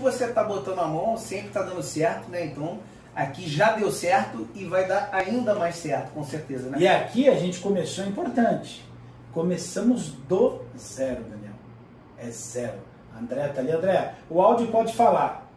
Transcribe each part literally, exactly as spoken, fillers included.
você está botando a mão sempre está dando certo, né? Então aqui já deu certo e vai dar ainda mais certo, com certeza, né? E aqui a gente começou importante. Começamos do zero, Daniel. É zero. André tá ali. André, o áudio pode falar.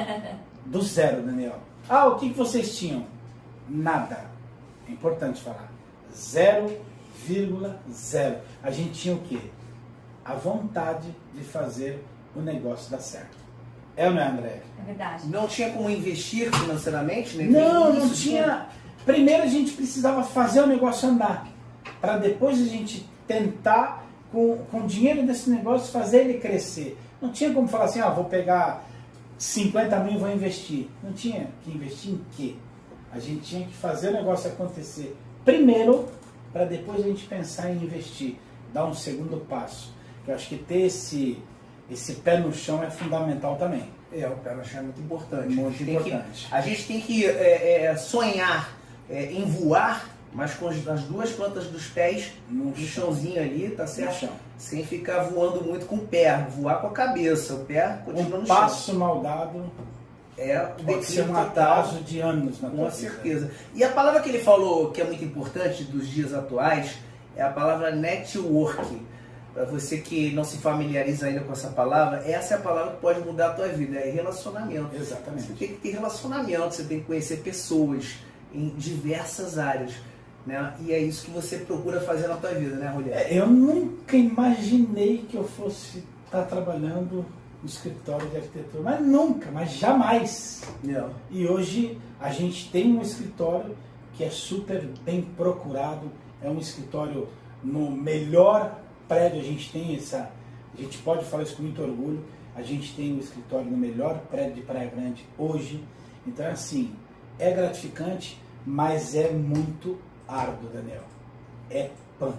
Do zero, Daniel. Ah, o que, que vocês tinham? Nada. É importante falar. Zero vírgula zero. A gente tinha o quê? A vontade de fazer o negócio dar certo. É ou não é, André? É verdade. Não tinha como investir financeiramente, né? Não, não tinha. Primeiro a gente precisava fazer o negócio andar. Para depois a gente tentar, com, com o dinheiro desse negócio, fazer ele crescer. Não tinha como falar assim, ah, vou pegar cinquenta mil e vou investir. Não tinha que investir em quê? A gente tinha que fazer o negócio acontecer primeiro, para depois a gente pensar em investir. Dar um segundo passo. Eu acho que ter esse, esse pé no chão é fundamental também. É, o pé no chão é muito importante. Muito a gente importante. Tem que, a gente tem que é, é, sonhar é, em voar, mas com as, as duas plantas dos pés no, no chãozinho ali, tá certo? No chão. Sem ficar voando muito com o pé, voar com a cabeça. O pé continua um no chão. Um passo mal dado é pode ser um atraso de anos na tua Com vida. certeza. E a palavra que ele falou que é muito importante dos dias atuais é a palavra network. Para você que não se familiariza ainda com essa palavra, essa é a palavra que pode mudar a tua vida, é relacionamento. Exatamente. Você tem que ter relacionamento, você tem que conhecer pessoas em diversas áreas, né? E é isso que você procura fazer na tua vida, né, Rogério? Eu nunca imaginei que eu fosse estar trabalhando no escritório de arquitetura, mas nunca, mas jamais. Não. E hoje a gente tem um escritório que é super bem procurado, é um escritório no melhor prédio, a gente tem essa, a gente pode falar isso com muito orgulho, a gente tem um escritório no melhor prédio de Praia Grande hoje, então assim, é gratificante, mas é muito árduo, Daniel, é punk,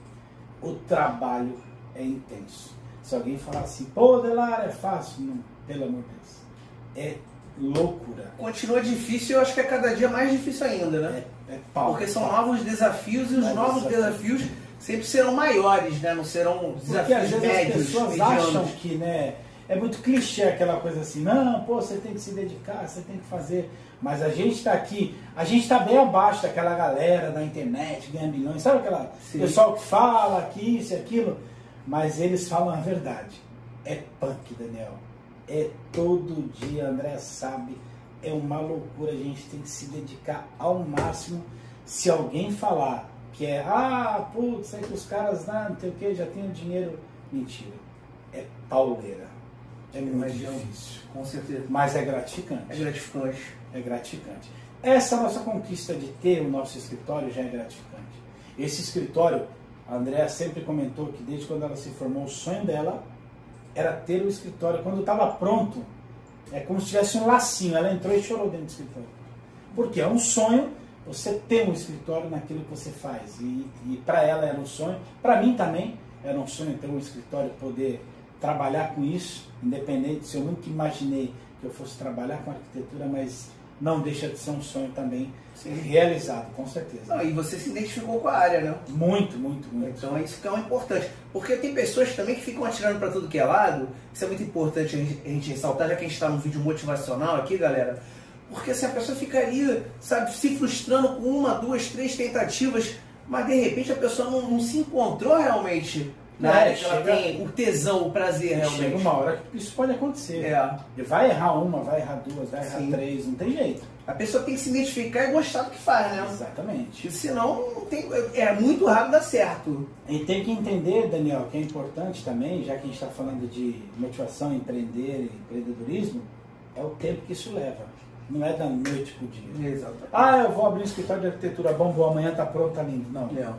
o trabalho é intenso. Se alguém falar assim, pô, Delar, é fácil, não, pelo amor de Deus, é loucura. Continua difícil, eu acho que é cada dia mais difícil ainda, né? É, é pau. Porque são novos desafios e os Novos novos desafios. desafios sempre serão maiores, né? Não serão Porque desafios às vezes médios, as pessoas medianos. acham que, né, é muito clichê aquela coisa assim, não, pô, você tem que se dedicar, você tem que fazer, mas a gente está aqui, a gente está bem abaixo daquela galera da internet, ganha milhões, sabe aquela Sim. pessoal que fala aqui, isso e aquilo, mas eles falam a verdade, é punk, Daniel, é todo dia, André sabe, é uma loucura, a gente tem que se dedicar ao máximo. Se alguém falar que é, ah, putz, é que os caras, ah, não sei o que, já tem o dinheiro, mentira, é pauleira, é muito Mas, difícil, com certeza. mas é gratificante, É gratificante. é gratificante. Essa nossa conquista de ter o nosso escritório já é gratificante. Esse escritório, a Andrea sempre comentou que desde quando ela se formou, o sonho dela era ter o escritório. Quando estava pronto, é como se tivesse um lacinho, ela entrou e chorou dentro do escritório. Porque é um sonho você ter um escritório naquilo que você faz. E, e para ela era um sonho, para mim também era um sonho ter um escritório, poder trabalhar com isso, independente se eu nunca imaginei que eu fosse trabalhar com arquitetura, mas não deixa de ser um sonho também. Sim. Realizado, com certeza. Não, e você se identificou com a área, né? Muito, muito, muito. Então é isso que é importante. Porque tem pessoas também que ficam atirando para tudo que é lado. Isso é muito importante a gente, a gente ressaltar, já que a gente está num vídeo motivacional aqui, galera. Porque se a pessoa fica ali, sabe, se frustrando com uma, duas, três tentativas, mas de repente a pessoa não, não se encontrou realmente na é, área que chega, ela tem o tesão, o prazer realmente. Chega uma hora que isso pode acontecer. É. Vai errar uma, vai errar duas, vai errar Sim. três, não tem jeito. A pessoa tem que se identificar e gostar do que faz, né? Exatamente. Senão não tem, é muito rápido dar certo. E tem que entender, Daniel, que é importante também, já que a gente está falando de motivação, empreender, empreendedorismo, é o tempo que isso leva. Não é da noite pro dia. Exatamente. Ah, eu vou abrir um escritório de arquitetura bom, bom, amanhã tá pronto, tá lindo. Não. Não.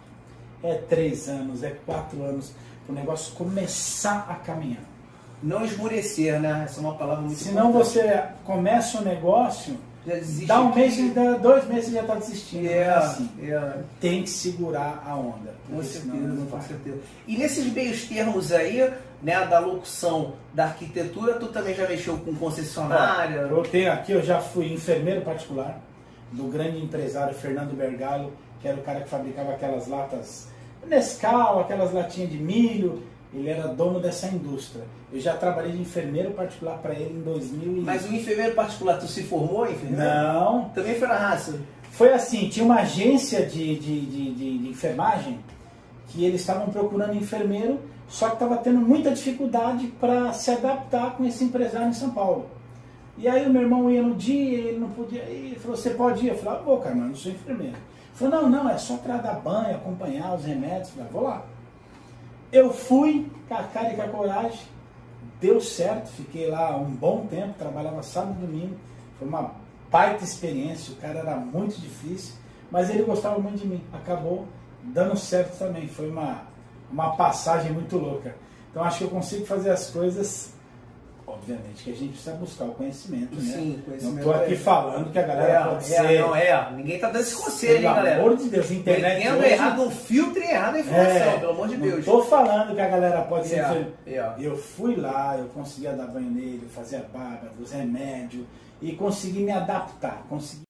É três anos, é quatro anos para o negócio começar a caminhar. Não esmorecer, né? Essa é uma palavra muito Senão importante. você começa um negócio, já desiste dá um aqui. mês, dá dois meses e já está desistindo. É, é assim. é. Tem que segurar a onda. Com certeza, não com vai. certeza. E nesses meios termos aí, né, da locução da arquitetura, tu também já mexeu com concessionária? Eu tenho aqui, eu já fui enfermeiro particular do grande empresário Fernando Bergalo, que era o cara que fabricava aquelas latas Nescau, aquelas latinhas de milho, ele era dono dessa indústria. Eu já trabalhei de enfermeiro particular para ele em dois mil. Mas o enfermeiro particular, tu se formou em enfermeiro? Não. Também foi na raça? Foi assim, tinha uma agência de, de, de, de, de enfermagem que eles estavam procurando enfermeiro, só que estava tendo muita dificuldade para se adaptar com esse empresário em São Paulo. E aí o meu irmão ia no dia, ele não podia ir, ele falou, você pode ir? Eu falei, ah, vou, cara, mas eu não sou enfermeiro. Ele falou, não, não, é só para dar banho, acompanhar os remédios. Eu falei, vou lá. Eu fui, com a cara e com a coragem, deu certo, fiquei lá um bom tempo, trabalhava sábado e domingo, foi uma baita experiência, o cara era muito difícil, mas ele gostava muito de mim, acabou dando certo também, foi uma, uma passagem muito louca. Então acho que eu consigo fazer as coisas, obviamente que a gente precisa buscar o conhecimento, né? Sim, conhecimento. Não estou aqui é. falando que a galera é, pode é, ser... Não, é, ninguém tá dando esse conselho, hein, galera? Pelo amor de Deus, internet Entendo hoje... errado, não filtre errado a informação, é, pelo amor de não Deus. Estou falando que a galera pode ser... É, é. Eu fui lá, eu conseguia dar banho nele, fazer a barba, os remédios, e consegui me adaptar, consegui